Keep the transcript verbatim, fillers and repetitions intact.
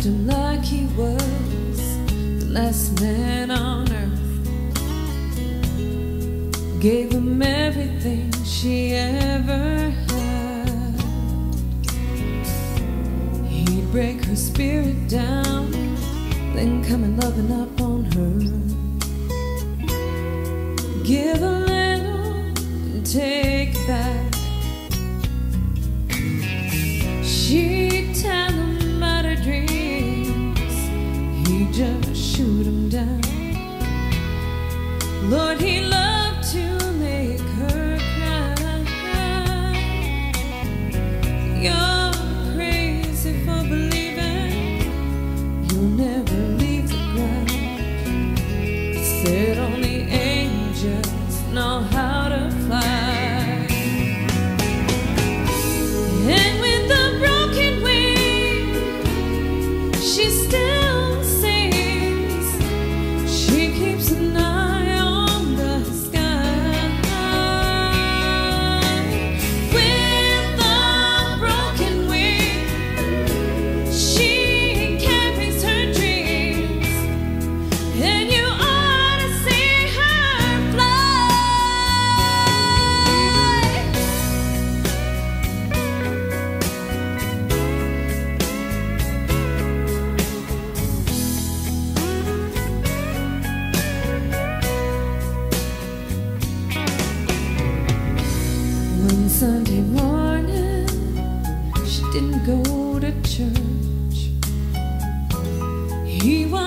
loved him like he was the last man on earth, gave him everything she ever had. He'd break her spirit down, then come and loving up on her, give a little and take back. She'd tell him about her dreams, he'd just shoot him down. Lord, he loved to make her cry. You're crazy for believing you'll never leave the ground. He said only angels know how to fly. And with the broken wing, she still sings. She keeps an eye on the sky. With the broken wing, she carries her dreams, and you ought to see her fly. One Sunday morning, she didn't go to church. He was